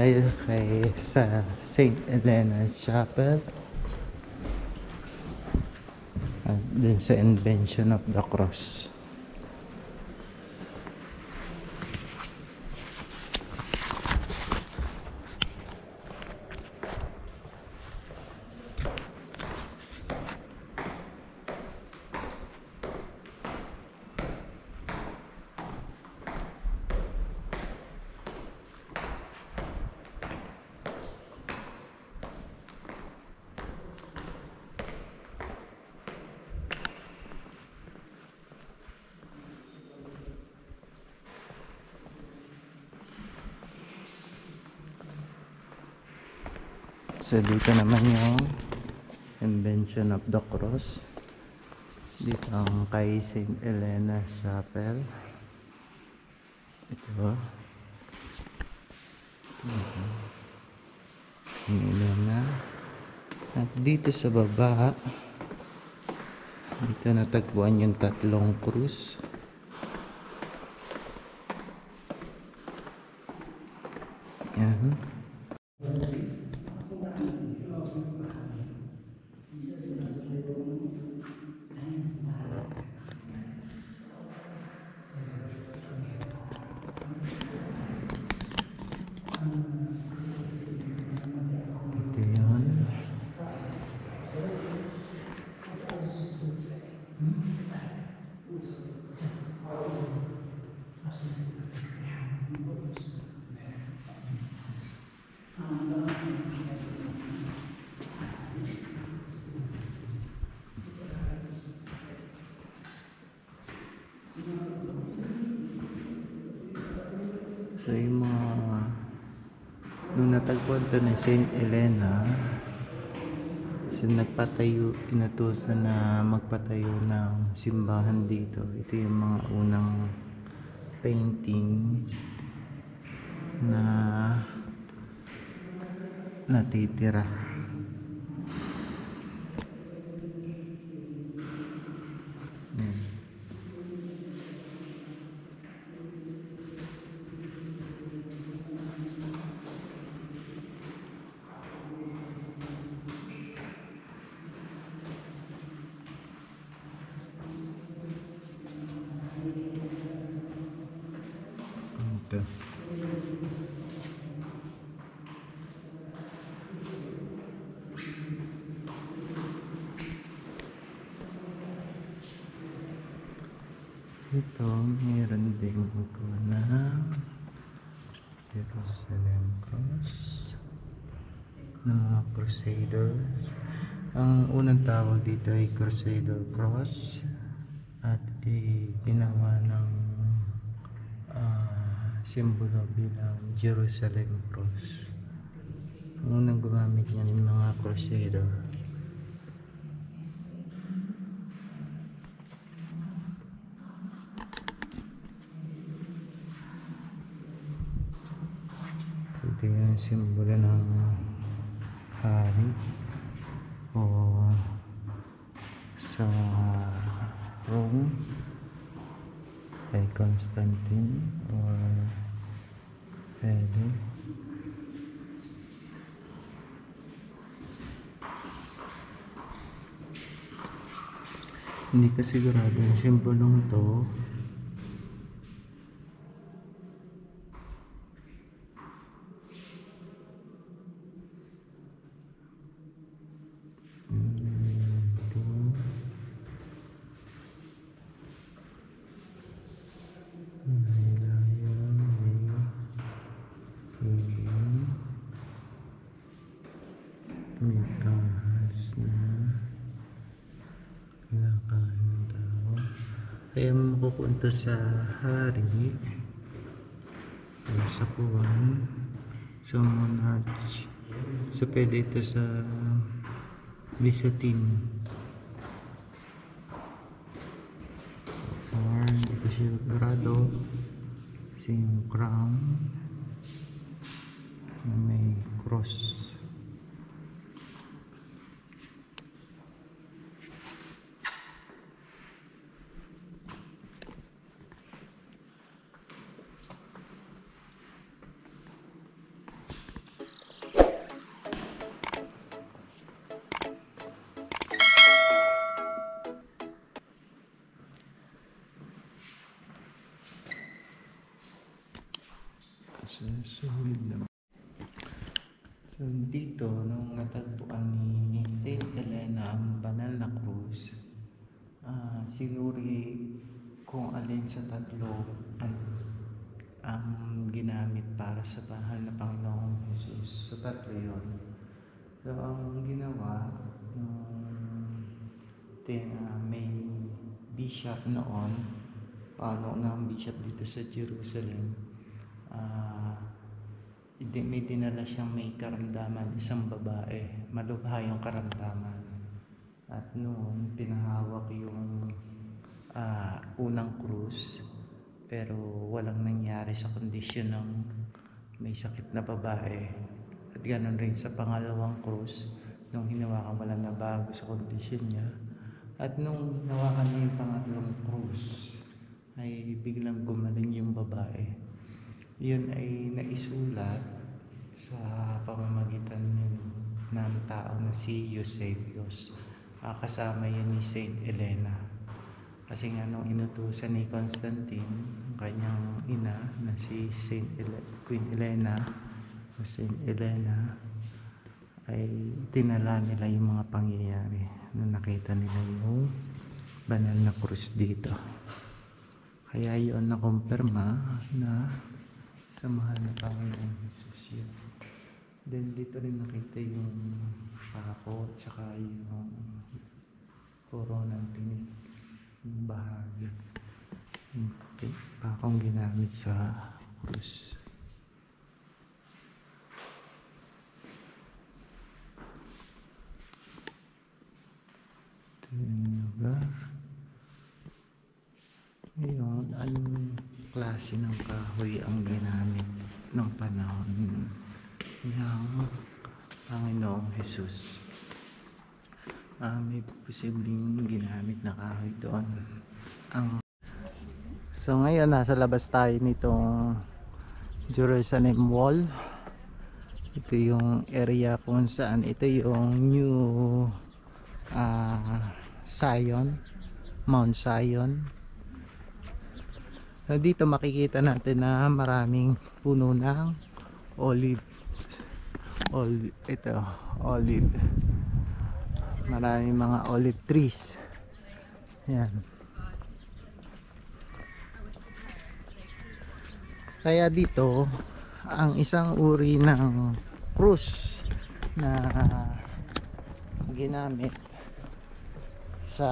tayo sa St. Helena Chapel at din sa Invention of the Cross. So dito naman yung Invention of the Cross. Dito ang kay St. Helena Chapel. Ito. St. Helena. At dito sa baba, dito natagpuan yung tatlong krus. Yan. So yung mga nung natagpuan to ni St. Helena, so nagpatayo, inutusan na magpatayo ng simbahan dito. Ito yung mga unang painting na natitira. Ito. Ito, meron din ko ng Jerusalem Cross ng mga Crusaders. Ang unang tawag dito ay Crusader Cross at ginawa ng simbolo bilang Jerusalem Cross. Ang unang gumamit niyan ng mga Crusader. Ito yung simbolo ng hari o sa Rome kay Constantine or Ede. Hindi ka sigurado yung simbolong to may ahas na kinakain ng tao. Kaya mapupunta sa hari o sa kuwan, sa monarch. So pwede ito sa Byzantine or hindi ko siya sigurado kasi yung crown na may cross. Susunod na. So dito, nung natagpuan ni Saint Helena ang banal na krus, sinuri kung alin sa tatlo ang ginamit para sa bahal na Panginoong Jesus. So tatlo yun. So ang ginawa, may bishop noon, ang bishop dito sa Jerusalem, may dinala siyang may karamdaman, isang babae, malubha yung karamdaman. At noon, pinahawak yung unang krus, pero walang nangyari sa kondisyon ng may sakit na babae. At ganoon rin sa pangalawang krus, nung hinawakan walang nabago sa kondisyon niya. At nung hinawakan niya yung pangalawang krus, ay biglang gumaling yung babae. Yun ay naisulat sa pamamagitan ng tao na si Eusebius. Kasama yun ni Saint Helena. Kasi nga nung inutusan ni Constantine, ang kanyang ina na si Queen Helena o Saint Helena, ay tinala nila yung mga pangyayari na nakita nila yung banal na krus dito. Kaya yun nakumpirma na sa mahal na Panginoong Jesus yun. Then dito rin nakita yung pako at saka yung corona ng tinik, yung bahagi. Okay. Pakong ginamit sa krus. Ngayon, anong klase ng kahoy ang ginamit ng panahon ng Panginoong Jesus? May posibleng ginamit na kahoy doon. So ngayon, nasa labas tayo nitong Jerusalem Wall. Ito yung area kung saan ito yung New Zion, Mount Zion. Dito makikita natin na maraming puno ng olive. Ito, olive. Maraming mga olive trees. Yan. Kaya dito, ang isang uri ng krus na ginamit sa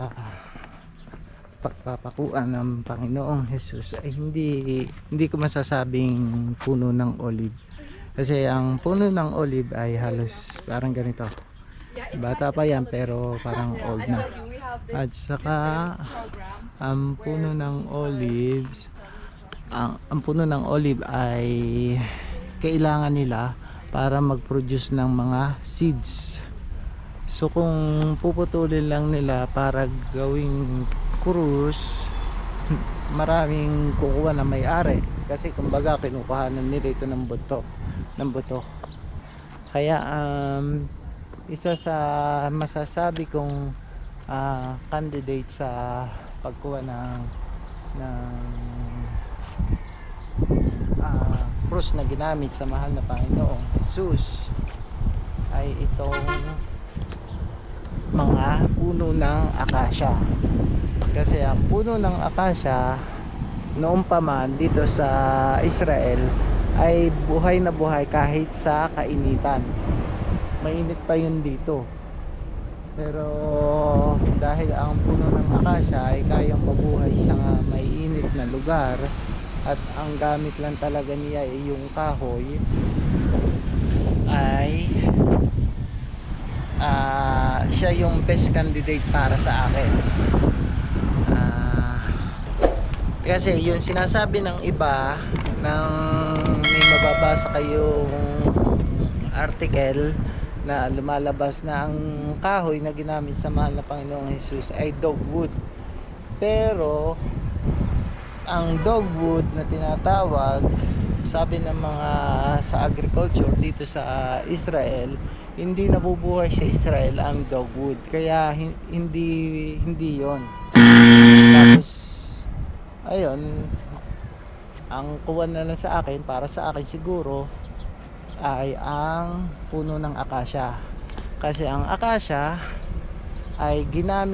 pagpapakuan ng Panginoong Jesus ay hindi ko masasabing puno ng olive, kasi ang puno ng olive ay halos parang ganito, bata pa yan pero parang old na. At saka ang puno ng olives, ang puno ng olive ay kailangan nila para mag-produce ng mga seeds. So kung puputulin lang nila para gawing krus, maraming kukuha na may-ari, kasi kumbaga kinukuhanan nila ito ng buto. Kaya isa sa masasabi kong candidate sa pagkuha ng krus na ginamit sa mahal na Panginoong Jesus ay itong mga puno ng akasya. Kasi ang puno ng akasya noong pa man dito sa Israel ay buhay na buhay kahit sa kainitan. Mainit pa yun dito, pero dahil ang puno ng akasya ay kayang mabuhay sa may init na lugar, at ang gamit lang talaga niya ay yung kahoy, ay siya yung best candidate para sa akin. Kasi yung sinasabi ng iba, may mababasa kayong article na lumalabas na ang kahoy na ginamit sa mahal na Panginoong Jesus ay dogwood. Pero ang dogwood na tinatawag, sabi ng mga sa agriculture dito sa Israel, hindi nabubuhay sa Israel ang dogwood, kaya hindi yon. Tapos ayun, ang kuwan na lang sa akin, para sa akin siguro, ay ang puno ng akasya. Kasi ang akasya ay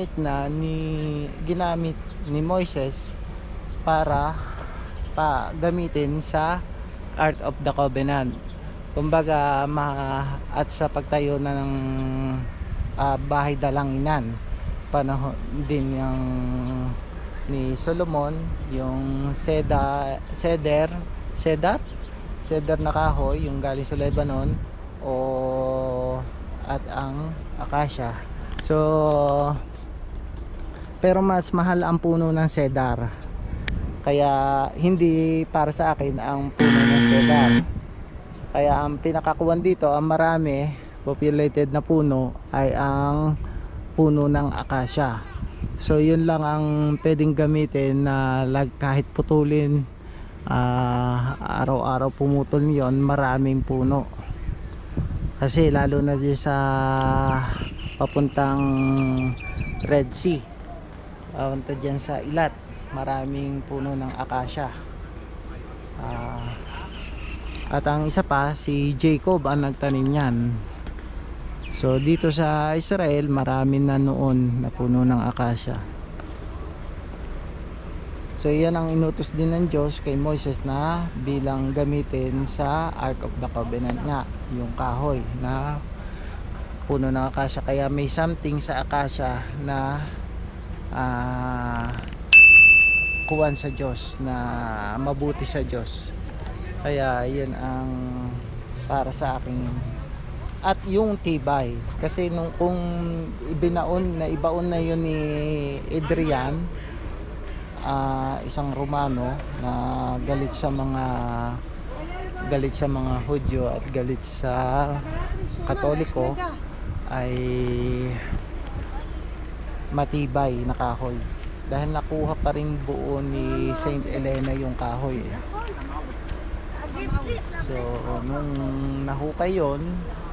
ginamit ni Moises para gamitin sa Ark of the Covenant. Kumbaga at sa pagtayo na ng bahay dalanginan, panahon din yung ni Solomon, yung cedar na kahoy, yung galing sa Lebanon, at ang akasya. So pero mas mahal ang puno ng cedar, kaya hindi para sa akin ang puno ng cedar. Kaya ang pinakakuwan dito, ang marami populated na puno, ay ang puno ng akasya. So yun lang ang pwedeng gamitin na kahit putulin, araw-araw pumutol yon, maraming puno. Kasi lalo na dyan sa papuntang Red Sea, papunta dyan sa Ilat, maraming puno ng akasya. At ang isa pa, si Jacob ang nagtanim yan. So dito sa Israel, marami na noon na puno ng akasya. So yan ang inutos din ng Diyos kay Moises na bilang gamitin sa Ark of the Covenant nga, yung kahoy na puno ng akasya. Kaya may something sa akasya na kuwan sa Diyos, na mabuti sa Diyos. Kaya yan ang para sa akin. At yung tibay, kasi kung ibaon na yun ni Adrian, isang Romano na galit sa mga Hudyo at galit sa Katoliko, ay matibay na kahoy, dahil nakuha pa rin buo ni Saint Elena yung kahoy. So nung nahukay yun,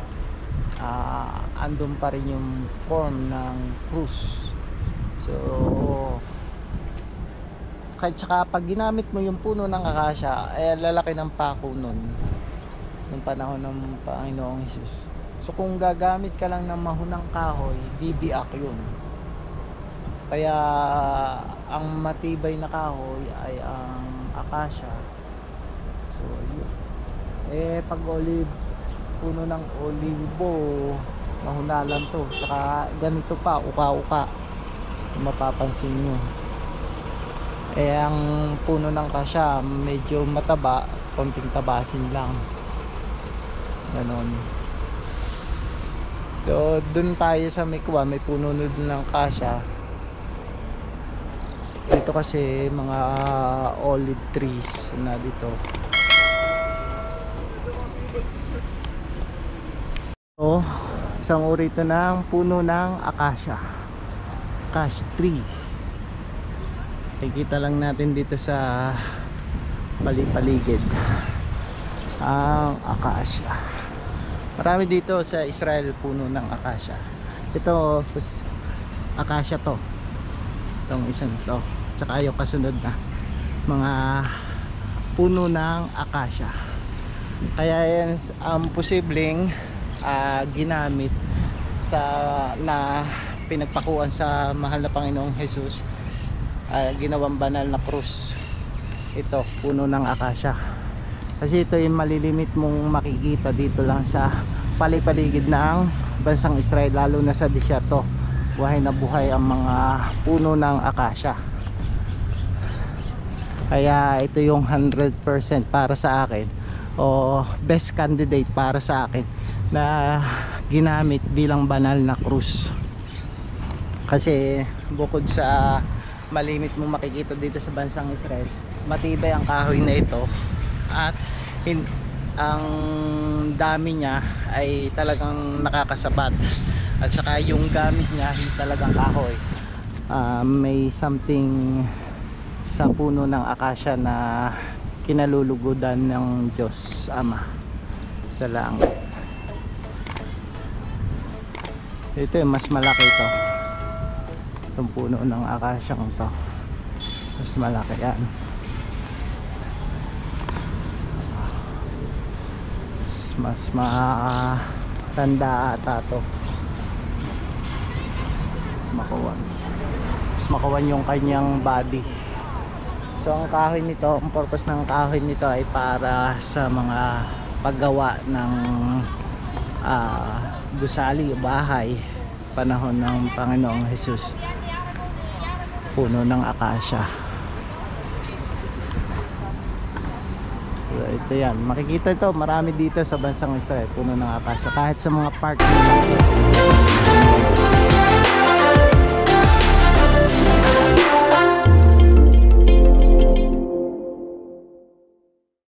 andun pa rin yung form ng krus. So kahit saka pag ginamit mo yung puno ng akasya, ay lalaki ng pako nun nung panahon ng Panginoong Hesus. So kung gagamit ka lang ng mahunang kahoy, bibiak yun. Kaya ang matibay na kahoy ay ang akasya. So yun. Pag puno ng olibo, mahuna lang to. Saka ganito pa, uka-uka, kung mapapansin nyo. Ang puno ng akasya medyo mataba, konting tabasin lang, ganon. So dun tayo sa Mikwa, may puno na dun ng akasya. Dito kasi mga olive trees na dito. So isang uri ito ng puno ng akasya, acacia tree. Nakikita lang natin dito sa paligid ang akasya. Marami dito sa Israel puno ng akasya. Ito akasya to, itong isang to, tsaka yung kasunod na mga puno ng akasya. Kaya yan ang posibleng ginamit na pinagpakuan sa mahal na Panginoong Jesus, ginawang banal na krus. Ito puno ng akasya, kasi ito yung malilimit mong makikita dito lang sa paligid ng bansang Israel, lalo na sa disyerto. Buhay na buhay ang mga puno ng akasya. Kaya ito yung 100% para sa akin, o best candidate para sa akin na ginamit bilang banal na krus. Kasi bukod sa malimit mo makikita dito sa bansang Israel, matibay ang kahoy na ito, at ang dami niya ay talagang nakakasabat, at saka yung gamit niya hindi talagang kahoy. May something sa puno ng akasya na kinalulugudan ng Diyos Ama sa langit. Ito yung mas malaki ito, itong puno ng akasyang to, mas malaki yan. mas matanda ata to. Mas makuwan yung kanyang body. So ang kahoy nito, ang purpose ng kahoy nito ay para sa mga paggawa ng gusali o bahay panahon ng Panginoong Jesus. Puno ng akasya. So ito yan, makikita ito marami dito sa bansang Israel, puno ng akasya kahit sa mga park nila.